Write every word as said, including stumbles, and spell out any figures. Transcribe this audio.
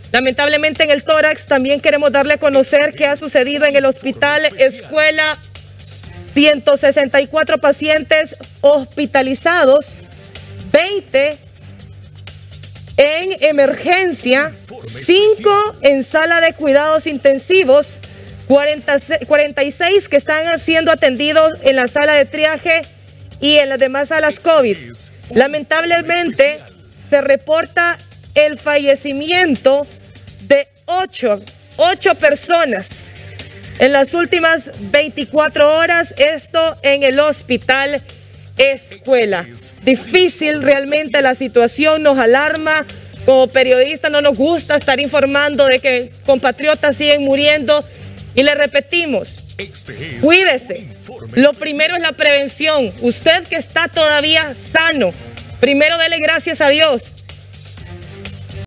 Lamentablemente en el tórax también queremos darle a conocer que ha sucedido en el Hospital Escuela ciento sesenta y cuatro pacientes hospitalizados, veinte en emergencia, cinco en sala de cuidados intensivos, cuarenta y seis que están siendo atendidos en la sala de triaje y en las demás salas COVID. Lamentablemente se reporta el fallecimiento de ocho, ocho personas en las últimas veinticuatro horas, esto en el Hospital Escuela. Difícil realmente la situación, nos alarma. Como periodistas no nos gusta estar informando de que compatriotas siguen muriendo. Y le repetimos, cuídese. Lo primero es la prevención. Usted que está todavía sano, primero dele gracias a Dios.